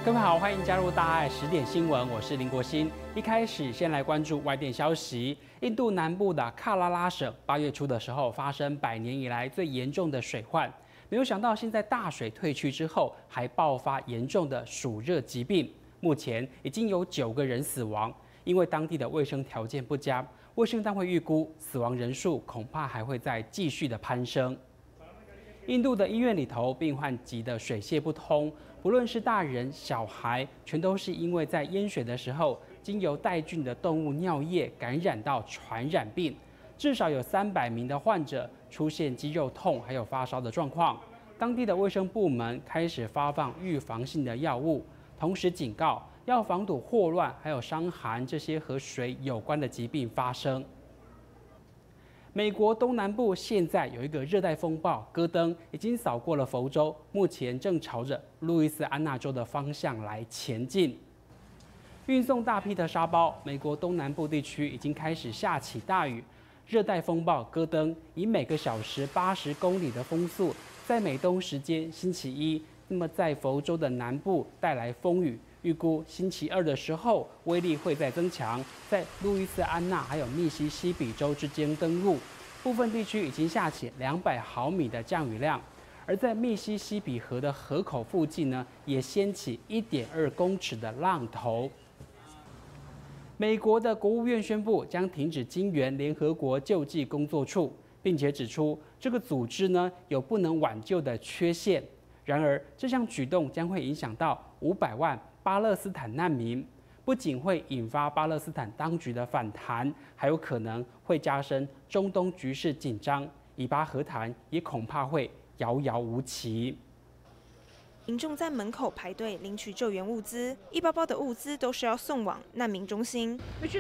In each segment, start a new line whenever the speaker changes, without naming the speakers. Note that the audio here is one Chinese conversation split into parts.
各位好，欢迎加入大爱10点新闻，我是林国兴。一开始先来关注外电消息，印度南部的喀拉拉省8月初的时候发生100年以来最严重的水患，没有想到现在大水退去之后，还爆发严重的暑热疾病，目前已经有9个人死亡，因为当地的卫生条件不佳，卫生单位预估死亡人数恐怕还会再继续的攀升。印度的医院里头，病患急得水泄不通，不论是大人小孩，全都是因为在淹水的时候，经由带菌的动物尿液感染到传染病。至少有300名的患者出现肌肉痛还有发烧的状况。当地的卫生部门开始发放预防性的药物，同时警告要防堵霍乱还有伤寒这些和水有关的疾病发生。美国东南部现在有一个热带风暴戈登，已经扫过了佛州，目前正朝着路易斯安那州的方向来前进，运送大批的沙包。美国东南部地区已经开始下起大雨。热带风暴戈登以每个小时80公里的风速，在美东时间星期一，那么在佛州的南部带来风雨。预估星期二的时候，威力会再增强，在路易斯安那还有密西西比州之间登陆，部分地区已经下起200毫米的降雨量，而在密西西比河的河口附近呢，也掀起1.2公尺的浪头。美国的国务院宣布将停止金援联合国救济工作处，并且指出这个组织呢有不能挽救的缺陷。然而，这项举动将会影响到500万巴勒斯坦难民，不仅会引发巴勒斯坦当局的反弹，还有可能会加深中东局势紧张，以巴和谈也恐怕会遥遥无期。
民众在门口排队领取救援物资，一包包的物资都是要送往难民中心。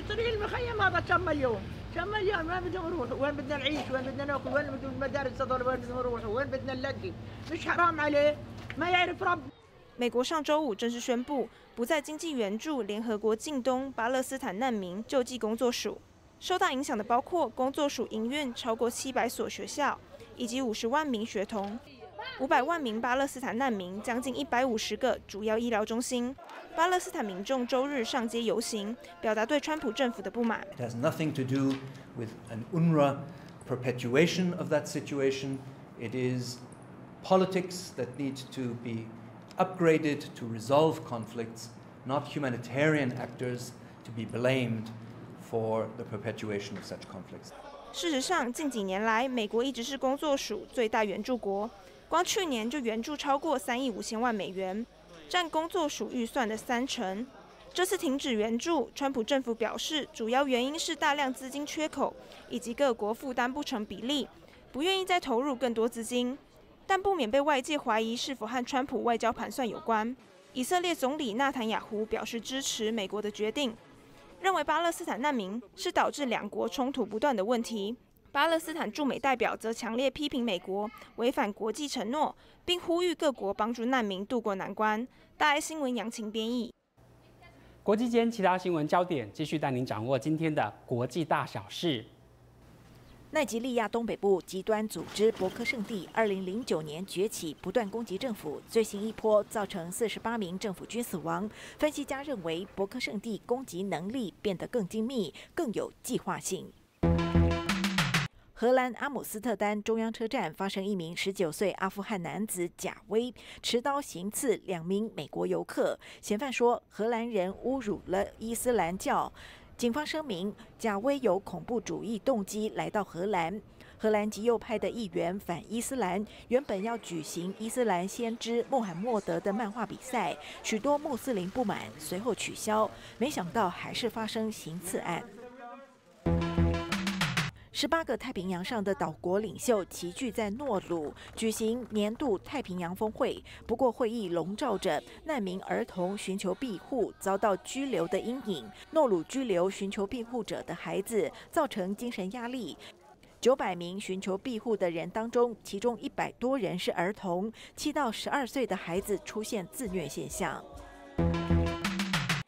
美国上周五正式宣布，不再经济援助联合国近东巴勒斯坦难民救济工作署。受到影响的包括工作署营运超过700所学校，以及50万名学童。500万名巴勒斯坦难民，将近150个主要医疗中心。巴勒斯坦民众周日上街游行，表达对川普政府的不满。
It has nothing to do with an UNRWA perpetuation of that situation. It is politics that need to be upgraded to resolve conflicts, not humanitarian actors to be blamed for the perpetuation of such conflicts.
事实上，近几年来，美国一直是工作署最大援助国。光去年就援助超过3亿5千万美元，占工作署预算的30%。这次停止援助，川普政府表示，主要原因是大量资金缺口以及各国负担不成比例，不愿意再投入更多资金，但不免被外界怀疑是否和川普外交盘算有关。以色列总理纳坦雅胡表示支持美国的决定，认为巴勒斯坦难民是导致两国冲突不断的问题。巴勒斯坦驻美代表则强烈批评美国违反国际承诺，并呼吁各国帮助难民渡过难关。大爱新闻杨晴编译。
国际间其他新闻焦点，继续带您掌握今天的国际大小事。
奈及利亚东北部极端组织博科圣地2009年崛起，不断攻击政府，最新一波造成48名政府军死亡。分析家认为，博科圣地攻击能力变得更精密，更有计划性。荷兰阿姆斯特丹中央车站发生一名19岁阿富汗男子贾威持刀行刺2名美国游客，嫌犯说荷兰人侮辱了伊斯兰教。警方声明，贾威有恐怖主义动机来到荷兰。荷兰极右派的议员反伊斯兰原本要举行伊斯兰先知穆罕默德的漫画比赛，许多穆斯林不满，随后取消。没想到还是发生行刺案。18个太平洋上的岛国领袖齐聚在诺鲁举行年度太平洋峰会，不过会议笼罩着难民儿童寻求庇护遭到拘留的阴影。诺鲁拘留寻求庇护者的孩子，造成精神压力。900名寻求庇护的人当中，其中100多人是儿童，7到12岁的孩子出现自虐现象。非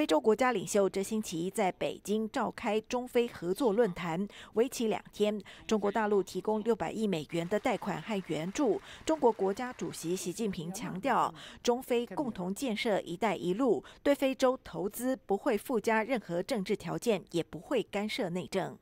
非洲国家领袖这星期在北京召开中非合作论坛，为期2天。中国大陆提供600亿美元的贷款和援助。中国国家主席习近平强调，中非共同建设“一带一路”，对非洲投资不会附加任何政治条件，也不会干涉内政。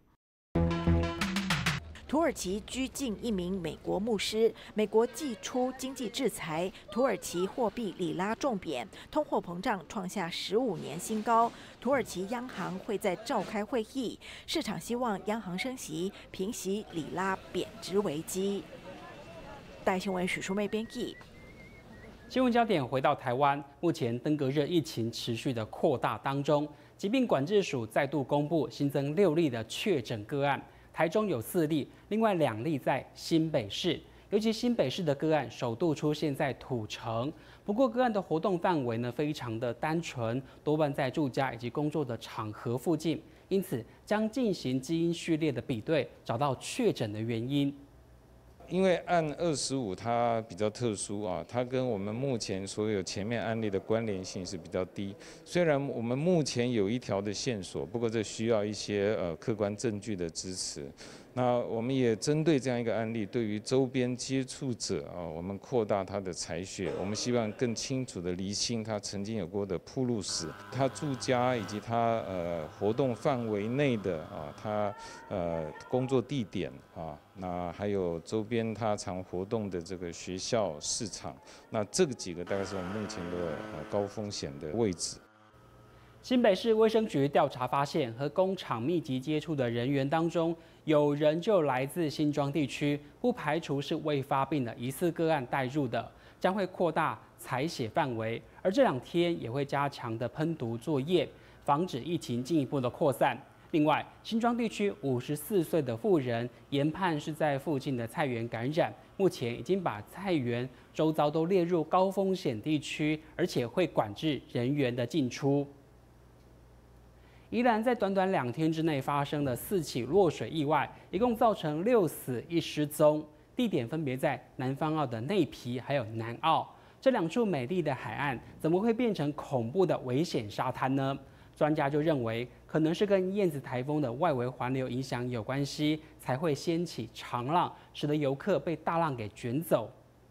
土耳其拘禁1名美国牧师，美国祭出经济制裁，土耳其货币里拉重贬，通货膨胀创下15年新高。土耳其央行会在召开会议，市场希望央行升息，平息里拉贬值危机。大新闻许淑妹编辑。
新闻焦点回到台湾，目前登革热疫情持续的扩大当中，疾病管制署再度公布新增6例的确诊个案。台中有4例，另外2例在新北市，尤其新北市的个案首度出现在土城。不过个案的活动范围呢非常的单纯，多半在住家以及工作的场合附近，因此将进行基因序列的比对，找到确诊的原因。
因为案25它比较特殊啊，它跟我们目前所有前面案例的关联性是比较低。虽然我们目前有一条的线索，不过这需要一些客观证据的支持。那我们也针对这样一个案例，对于周边接触者啊，我们扩大他的采血，我们希望更清楚的厘清他曾经有过的暴露史，他住家以及他活动范围内的啊，他工作地点啊，那还有周边他常活动的这个学校、市场，那这个几个大概是我们目前的高风险的位置。
新北市卫生局调查发现，和工厂密集接触的人员当中，有人就来自新庄地区，不排除是未发病的疑似个案带入的，将会扩大采血范围。而这2天也会加强的喷毒作业，防止疫情进一步的扩散。另外，新庄地区54岁的妇人研判是在附近的菜园感染，目前已经把菜园周遭都列入高风险地区，而且会管制人员的进出。宜兰在短短2天之内发生了4起落水意外，一共造成6死1失踪，地点分别在南方澳的内埤还有南澳。这2处美丽的海岸，怎么会变成恐怖的危险沙滩呢？专家就认为，可能是跟燕子台风的外围环流影响有关系，才会掀起长浪，使得游客被大浪给卷走。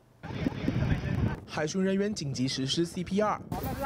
海巡人员紧急实施 CPR。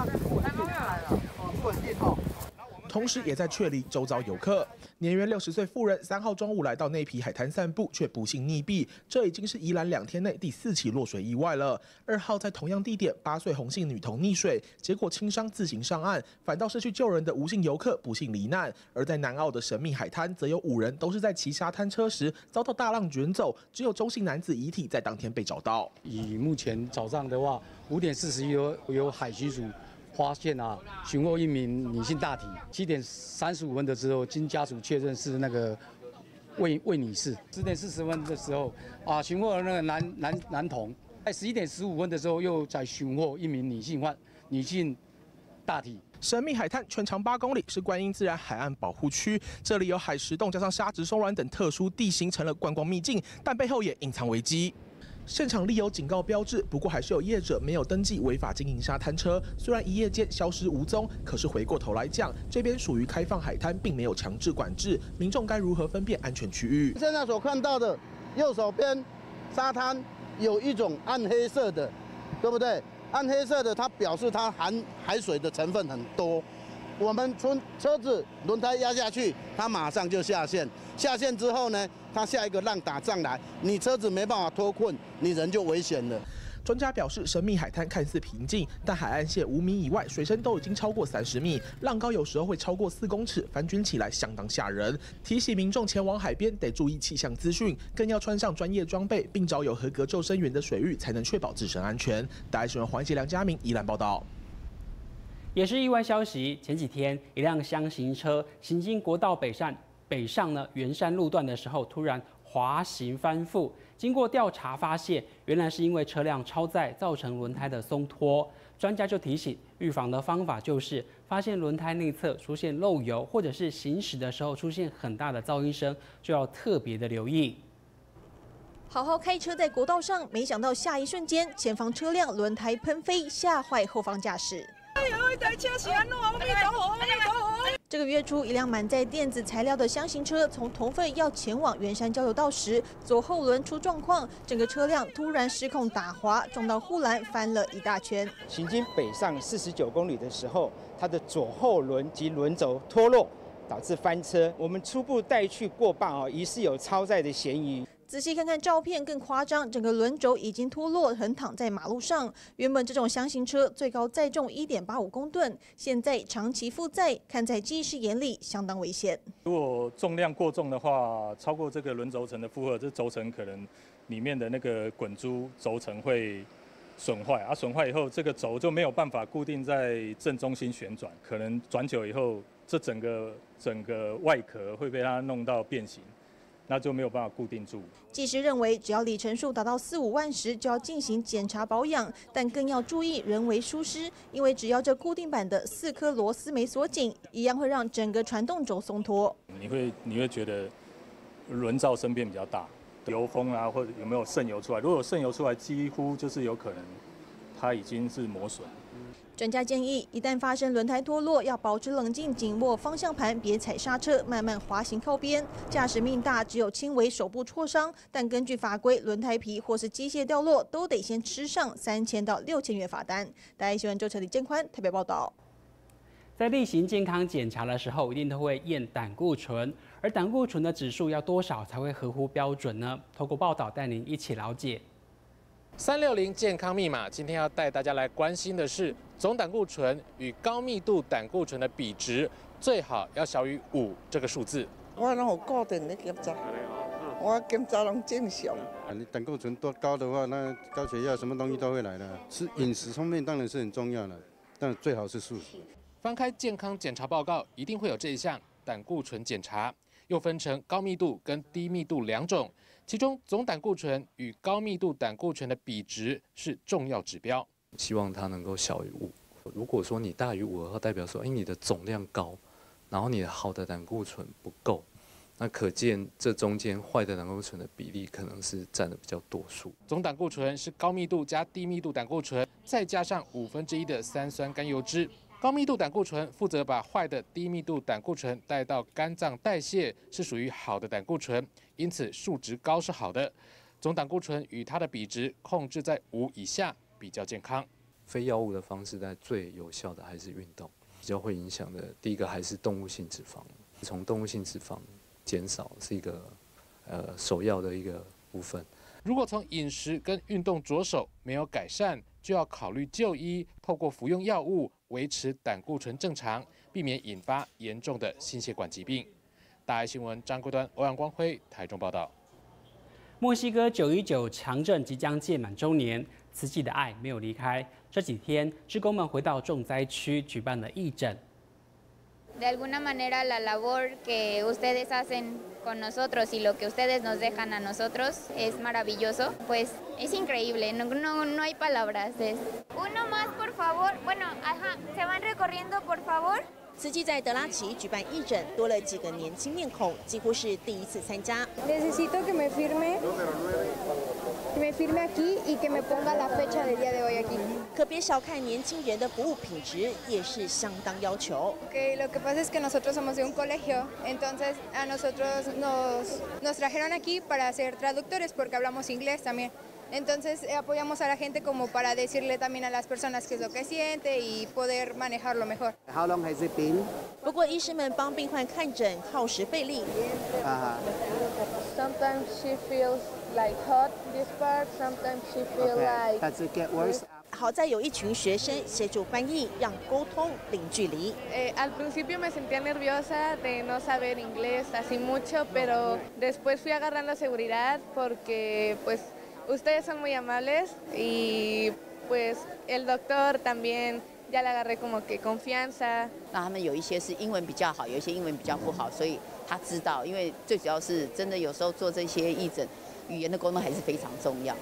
同时也在确立周遭游客。年约60岁妇人3号中午来到内埤海滩散步，却不幸溺毙。这已经是宜兰2天内第4起落水意外了。2号在同样地点，8岁洪姓女童溺水，结果轻伤自行上岸，反倒是去救人的吴姓游客不幸罹难。而在南澳的神秘海滩，则有5人都是在骑沙滩车时遭到大浪卷走，只有周姓男子遗体在当天被找到。
以目前早上的话，5点41有海巡署发现寻获1名女性大体。7点35分的时候，经家属确认是那个魏女士。10点40分的时候寻获了那个男童。在11点15分的时候，又在寻获1名女性大体。
神秘海滩全长8公里，是观音自然海岸保护区。这里有海石洞加上沙质松软等特殊地形，成了观光秘境，但背后也隐藏危机。现场立有警告标志，不过还是有业者没有登记违法经营沙滩车。虽然一夜间消失无踪，可是回过头来讲，这边属于开放海滩，并没有强制管制，民众该如何分辨安全区域？
现在所看到的右手边沙滩有一种暗黑色的，对不对？暗黑色的它表示它含海水的成分很多。我们从车子轮胎压下去，它马上就下线。下线之后呢，它下一个浪打上来，你车子没办法脱困，你人就危险了。专家表示，神秘海滩看似平静，但海岸线5米以外，水深都已经超过30米，浪高有时候会超过4公尺，翻均起来相当吓人。提醒民众前往海边得注意气象资讯，更要穿上专业装备，并找有合格救生员的水域，才能确保自身安全。大爱新闻黄杰、梁家明宜兰报道。
也是意外消息，前几天一辆厢型车行经国道北上圆山路段的时候，突然滑行翻覆。经过调查发现，原来是因为车辆超载造成轮胎的松脱。专家就提醒，预防的方法就是发现轮胎内侧出现漏油，或者是行驶的时候出现很大的噪音声，就要特别的留意。
好好开车在国道上，没想到下一瞬间，前方车辆轮胎喷飞，吓坏后方驾驶。
台车是安怎？阿弥陀佛，阿弥陀佛。
这个月初，一辆满载电子材料的箱型车从同废要前往圆山交流道时，左后轮出状况，整个车辆突然失控打滑，撞到护栏，翻了一大圈。
行经北上49公里的时候，它的左后轮及轮轴脱落，导致翻车。我们初步带去过磅疑似有超载的嫌疑。
仔细看看照片更夸张，整个轮轴已经脱落，横躺在马路上。原本这种箱型车最高载重1.85公吨，现在长期负载，看在技师眼里相当危险。
如果重量过重的话，超过这个轮轴承的负荷，这轴承可能里面的那个滚珠轴承会损坏，损坏以后，这个轴就没有办法固定在正中心旋转，可能转久以后，这整个外壳会被它弄到变形。那就没有办法固定住。
技师认为，只要里程数达到4、5万时，就要进行检查保养，但更要注意人为疏失，因为只要这固定板的4颗螺丝没锁紧，一样会让整个传动轴松脱。
你会觉得轮噪声变比较大，油封啊，或者有没有渗油出来？如果有渗油出来，几乎就是有可能它已经是磨损。
专家建议，一旦发生轮胎脱落，要保持冷静，紧握方向盘，别踩刹车，慢慢滑行靠边。驾驶命大，只有轻微手部挫伤，但根据法规，轮胎皮或是机械掉落，都得先吃上3000到6000元罚单。大家新闻周晨李建宽台北报道。
在例行健康检查的时候，一定都会验胆固醇，而胆固醇的指数要多少才会合乎标准呢？透过报道带您一起了解。
360健康密码，今天要带大家来关心的是总胆固醇与高密度胆固醇的比值，最好要小于5这个数字。
我拢有固定的检查，我检查拢正常。
你胆固醇多高的话，那高血压什么东西都会来的。吃饮食方面当然是很重要的，但最好是素食。
翻开健康检查报告，一定会有这一项胆固醇检查，又分成高密度跟低密度2种。其中总胆固醇与高密度胆固醇的比值是重要指标，
希望它能够小于5。如果说你大于5的话，代表说，你的总量高，然后你的好的胆固醇不够，那可见这中间坏的胆固醇的比例可能是占的比较多数。
总胆固醇是高密度加低密度胆固醇，再加上1/5的三酸甘油脂。高密度胆固醇负责把坏的低密度胆固醇带到肝脏代谢，是属于好的胆固醇，因此数值高是好的。总胆固醇与它的比值控制在5以下比较健康。
非药物的方式，但最有效的还是运动。比较会影响的，第一个还是动物性脂肪，从动物性脂肪减少是一个首要的一个部分。
如果从饮食跟运动着手没有改善，就要考虑就医，透过服用药物维持胆固醇正常，避免引发严重的心血管疾病。大爱新闻张国端、欧阳光辉台中报道。
墨西哥919强震即将届满周年，慈济的爱没有离开。这几天，志工们回到重灾区举办了义诊。
De alguna manera la labor que ustedes hacen con nosotros y lo que ustedes nos dejan a nosotros es maravilloso, pues es increíble, no hay palabras. Uno más, por favor. Bueno, ajá, se van recorriendo, por favor.
慈济在德拉奇举办义诊，多了几个年轻面孔，几乎是第一次参加。
Necesito que me firme aquí y que me ponga la fecha del día de hoy aquí.
可别小看年轻人的服务品质，也是相当要求。
Lo que pasa es que nosotros somos de un colegio, entonces a nosotros nos trajeron aquí para ser traductores porque hablamos inglés también.Entonces apoyamos a la gente como para decirle también a las personas qué es lo que siente y poder manejarlo mejor.
How long has it been?
不过医师们帮病患看诊耗时费力。
Sometimes she feels like hot this part, sometimes she feels like.
Does it get worse?
好在有一群学生协助翻译，让沟通零距离。
Al principio me sentía nerviosa de no saber inglés así mucho, pero después fui agarrando seguridad porque pues.Ustedes son muy amables y pues el doctor también ya le agarré como que confianza.
那他们有一些是英文比较好，有一些英文比较不好，所以他知道，因为最主要是真的有时候做这些义诊，语言的沟通还是非常重要。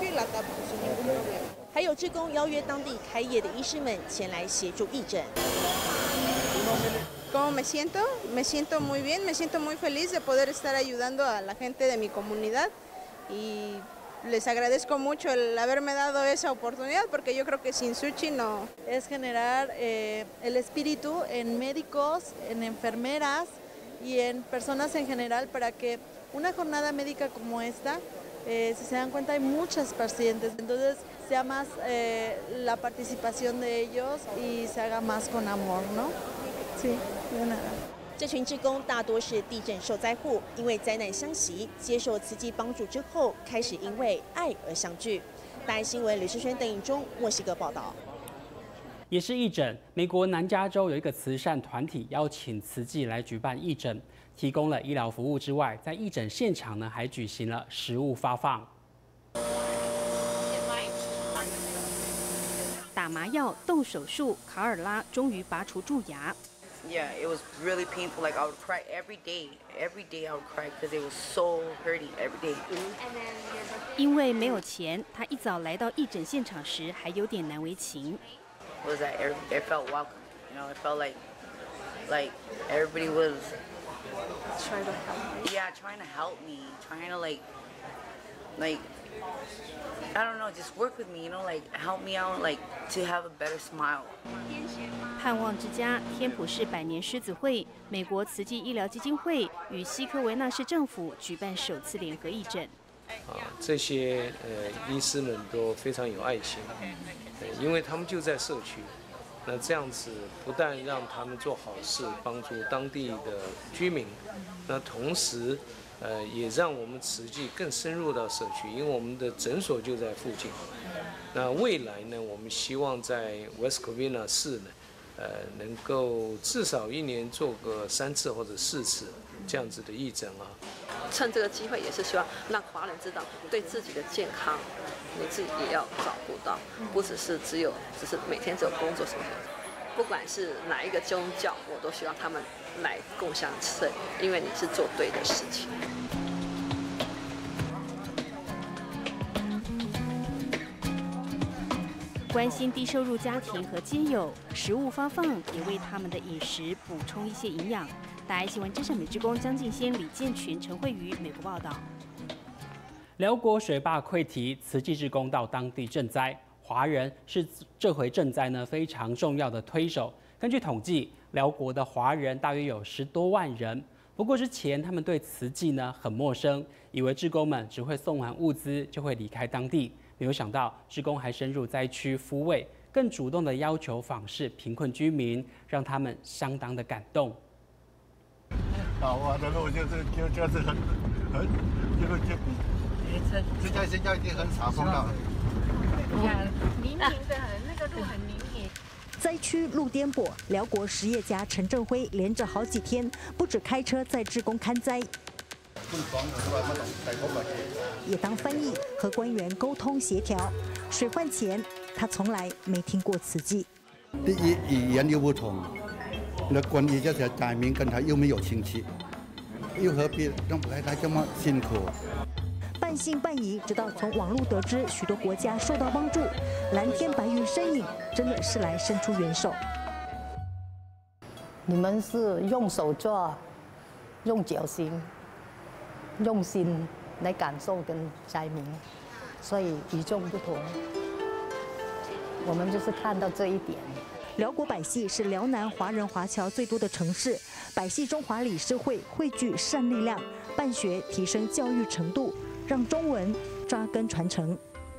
还有志工邀约当地开业的医师们前来协助义诊。
¿Cómo me siento? Me siento muy bien, me siento muy feliz de poder estar ayudando a la gente de mi comunidad y les agradezco mucho el haberme dado esa oportunidad porque yo creo que sin sushi no.
Es generar el espíritu en médicos, en enfermeras y en personas en general para que una jornada médica como esta, si se dan cuenta hay muchos pacientes, entonces sea más la participación de ellos y se haga más con amor, ¿no? Sí, de nada。
这群志工大多是地震受灾户，因为灾难相袭，接受慈济帮助之后，开始因为爱而相聚。大爱新闻吕世轩、邓颖中，墨西哥报道。
也是义诊，美国南加州有一个慈善团体邀请慈济来举办义诊，提供了医疗服务之外，在义诊现场呢还举行了食物发放。
打麻药、动手术，卡尔拉终于拔除蛀牙。
Yeah, it was really painful. Like I would cry every day. Every day I would cry because it was so hurting every day.
因为没有钱，他一早来到义诊现场时还有点难为情。
Was that it felt welcome? You know, it felt like everybody was
trying to help me.
Yeah, trying to help me, trying to like I don't know, just work with me. You know, like help me out, like to have a better smile.
盼望之家天普市百年狮子会、美国慈济医疗基金会与西科维纳市政府举办首次联合义诊。
这些医师们都非常有爱心，因为他们就在社区。那这样子不但让他们做好事，帮助当地的居民，那同时也让我们慈济更深入到社区，因为我们的诊所就在附近。那未来呢，我们希望在 West Covina 市呢。 能够至少1年做个3次或者4次这样子的义诊啊。
趁这个机会，也是希望让华人知道，对自己的健康，你自己也要照顾到，不只是每天只有工作什么的。不管是哪一个宗教，我都希望他们来共襄盛举，因为你是做对的事情。
关心低收入家庭和街友，食物发放也为他们的饮食补充一些营养。大爱新闻真善美志工江敬先、李建群、陈慧瑜，美国报道。
辽国水坝溃堤，慈济志工到当地赈灾，华人是这回赈灾呢非常重要的推手。根据统计，辽国的华人大约有10多万人。不过之前他们对慈济呢很陌生，以为志工们只会送完物资就会离开当地。 没有想到，志工还深入灾区抚慰，更主动的要求访视贫困居民，让他们相当的感动。
好啊，的路就是很，现在已经很洒风了。
泥泞的很，那个路很泥泞。
灾区路颠簸，辽国实业家陈正辉连着好几天，不止开车载志工看灾。 也当翻译和官员沟通协调。水患前，他从来没听过慈济。
第一，语言又不同，那关于这些灾民跟他又没有亲戚，又何必来这么辛苦？
半信半疑，直到从网络得知许多国家受到帮助，蓝天白云身影真的是来伸出援手。
你们是用手做，用脚心。 用心来感受跟灾民，所以与众不同。我们就是看到这一点。
辽国百戏是辽南华人华侨最多的城市，百戏中华理事会汇聚善力量，办学提升教育程度，让中文扎根传承。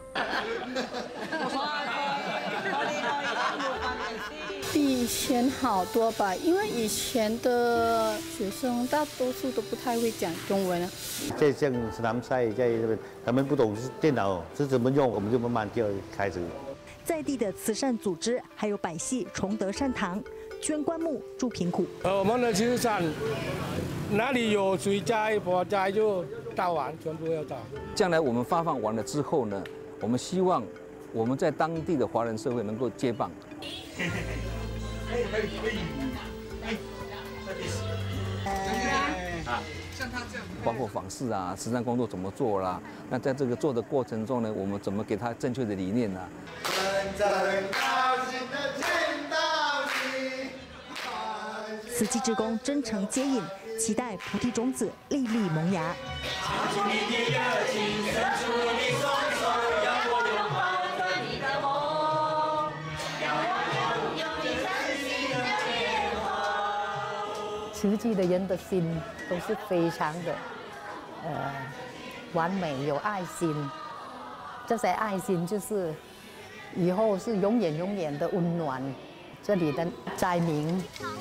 比以前好多吧，因为以前的学生大多数都不太会讲中文啊。
在像南赛在这边，他们不懂电脑是怎么用，我们就慢慢就开始。
在地的慈善组织还有百戏崇德善堂，捐棺木助贫苦。
我们的慈善哪里有水灾、火灾就到完，全部要到。
将来我们发放完了之后呢，我们希望我们在当地的华人社会能够接棒。 包括访视啊，慈善工作怎么做啦？那在这个做的过程中呢，我们怎么给他正确的理念呢？
慈
慈济志工真诚接引，期待菩提种子粒粒萌芽。
唱出你的热情，伸出你双手，让我拥抱你的梦，让我拥有你真心的脸红。
慈济的人的心都是非常的完美，有爱心。这些爱心就是以后是永远的温暖这里的灾民。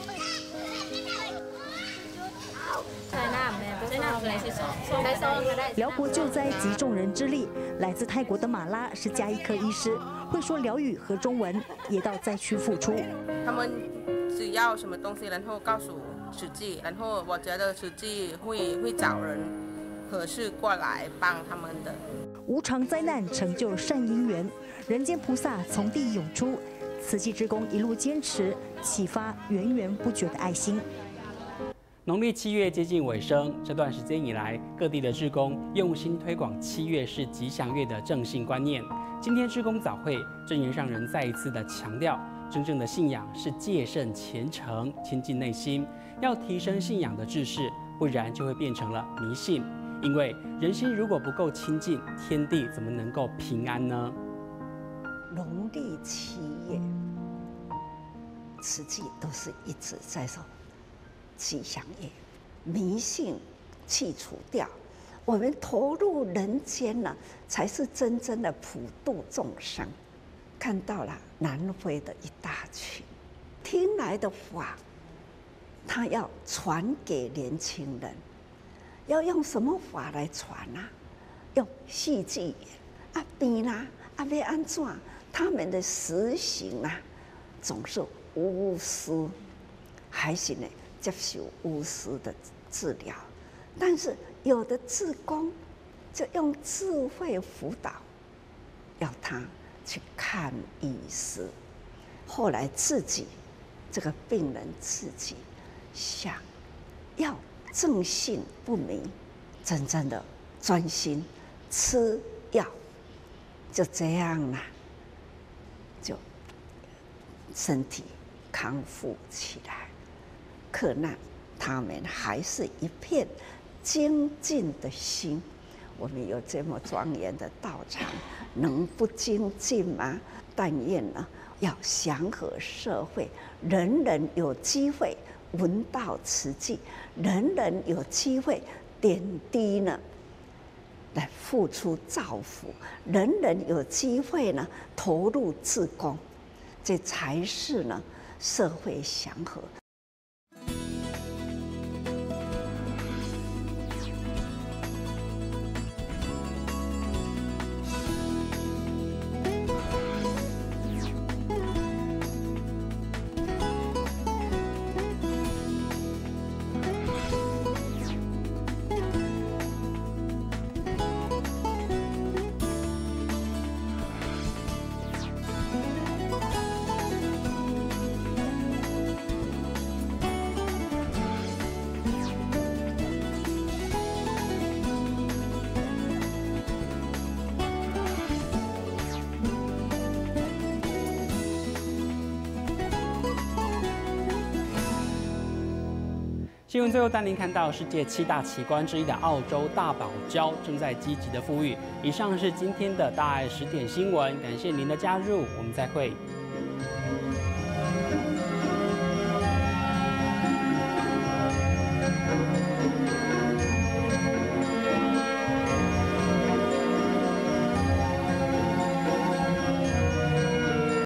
辽国救灾集众人之力，来自泰国的马拉是家医科医师，会说辽语和中文，也到灾区付出。
他们只要什么东西，然后告诉慈济，然后我觉得慈济会找人合适过来帮他们的。
无常灾难成就善因缘，人间菩萨从地涌出，慈济志工一路坚持，启发源源不绝的爱心。
农历7月接近尾声，这段时间以来，各地的志工用心推广7月是吉祥月的正信观念。今天志工早会，正言上人再一次的强调，真正的信仰是戒慎虔诚，亲近内心，要提升信仰的志士，不然就会变成了迷信。因为人心如果不够亲近，天地怎么能够平安呢？
农历7月，慈济都是一直在说吉祥月，迷信去除掉，我们投入人间呢，才是真正的普度众生。看到了南非的一大群听来的法，他要传给年轻人。要用什么法来传啊？用戏剧言啊，变啦啊，要安怎？他们的实行啊，总是巫师，还是呢接受巫师的治疗。但是有的志工就用智慧辅导，要他去看医师。后来自己这个病人自己想要正信不明，真正的专心吃药，就这样啦，就身体康复起来。克难他们还是一片精进的心。我们有这么庄严的道场，能不精进吗？但愿呢，要祥和社会，人人有机会闻道慈济，人人有机会点滴呢来付出造福，人人有机会呢投入志工，这才是呢社会祥和。
新闻最后带您看到世界7大奇观之一的澳洲大堡礁正在积极的复育。以上是今天的大爱10点新闻，感谢您的加入，我们再会。